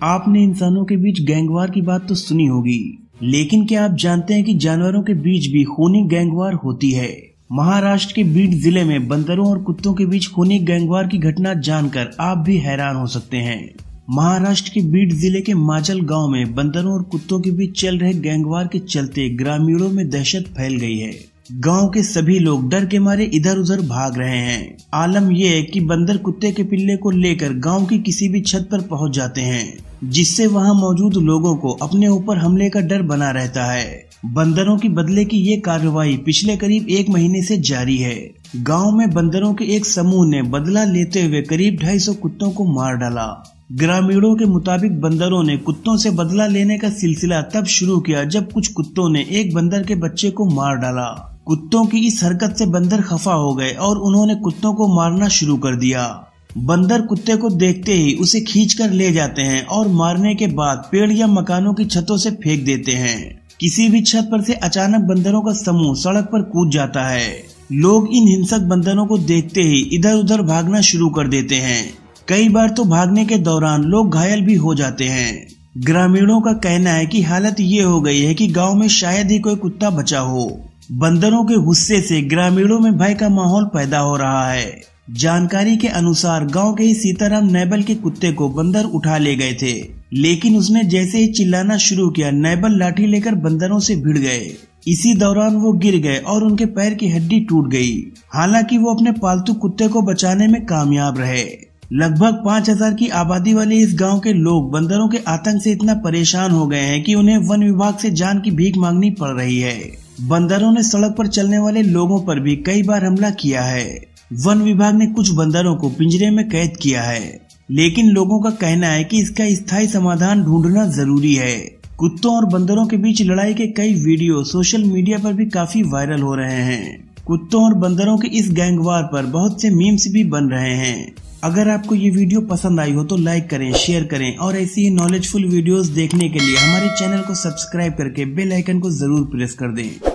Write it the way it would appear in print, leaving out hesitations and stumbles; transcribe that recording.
आपने इंसानों के बीच गैंगवार की बात तो सुनी होगी, लेकिन क्या आप जानते हैं कि जानवरों के बीच भी खूनी गैंगवार होती है। महाराष्ट्र के बीड जिले में बंदरों और कुत्तों के बीच खूनी गैंगवार की घटना जानकर आप भी हैरान हो सकते हैं। महाराष्ट्र के बीड जिले के माजल गांव में बंदरों और कुत्तों के बीच चल रहे गैंगवार के चलते ग्रामीणों में दहशत फैल गई है। गांव के सभी लोग डर के मारे इधर उधर भाग रहे हैं। आलम यह है कि बंदर कुत्ते के पिल्ले को लेकर गांव की किसी भी छत पर पहुंच जाते हैं, जिससे वहां मौजूद लोगों को अपने ऊपर हमले का डर बना रहता है। बंदरों की बदले की ये कार्रवाई पिछले करीब 1 महीने से जारी है। गांव में बंदरों के एक समूह ने बदला लेते हुए करीब 250 कुत्तों को मार डाला। ग्रामीणों के मुताबिक बंदरों ने कुत्तों से बदला लेने का सिलसिला तब शुरू किया जब कुछ कुत्तों ने एक बंदर के बच्चे को मार डाला। कुत्तों की इस हरकत से बंदर खफा हो गए और उन्होंने कुत्तों को मारना शुरू कर दिया। बंदर कुत्ते को देखते ही उसे खींचकर ले जाते हैं और मारने के बाद पेड़ या मकानों की छतों से फेंक देते हैं। किसी भी छत पर से अचानक बंदरों का समूह सड़क पर कूद जाता है। लोग इन हिंसक बंदरों को देखते ही इधर उधर भागना शुरू कर देते हैं। कई बार तो भागने के दौरान लोग घायल भी हो जाते हैं। ग्रामीणों का कहना है कि हालत ये हो गई है कि गांव में शायद ही कोई कुत्ता बचा हो। बंदरों के गुस्से से ग्रामीणों में भय का माहौल पैदा हो रहा है। जानकारी के अनुसार गांव के ही सीताराम नैबल के कुत्ते को बंदर उठा ले गए थे, लेकिन उसने जैसे ही चिल्लाना शुरू किया, नैबल लाठी लेकर बंदरों से भिड़ गए। इसी दौरान वो गिर गए और उनके पैर की हड्डी टूट गई। हालांकि वो अपने पालतू कुत्ते को बचाने में कामयाब रहे। लगभग 5000 की आबादी वाले इस गांव के लोग बंदरों के आतंक से इतना परेशान हो गए हैं कि उन्हें वन विभाग से जान की भीख मांगनी पड़ रही है। बंदरों ने सड़क पर चलने वाले लोगों पर भी कई बार हमला किया है। वन विभाग ने कुछ बंदरों को पिंजरे में कैद किया है, लेकिन लोगों का कहना है कि इसका स्थायी समाधान ढूंढना जरूरी है। कुत्तों और बंदरों के बीच लड़ाई के कई वीडियो सोशल मीडिया पर भी काफी वायरल हो रहे हैं। कुत्तों और बंदरों के इस गैंगवार पर बहुत से मीम्स भी बन रहे हैं। अगर आपको ये वीडियो पसंद आई हो तो लाइक करें, शेयर करें और ऐसी ही नॉलेजफुल वीडियोस देखने के लिए हमारे चैनल को सब्सक्राइब करके बेल आइकन को जरूर प्रेस कर दें।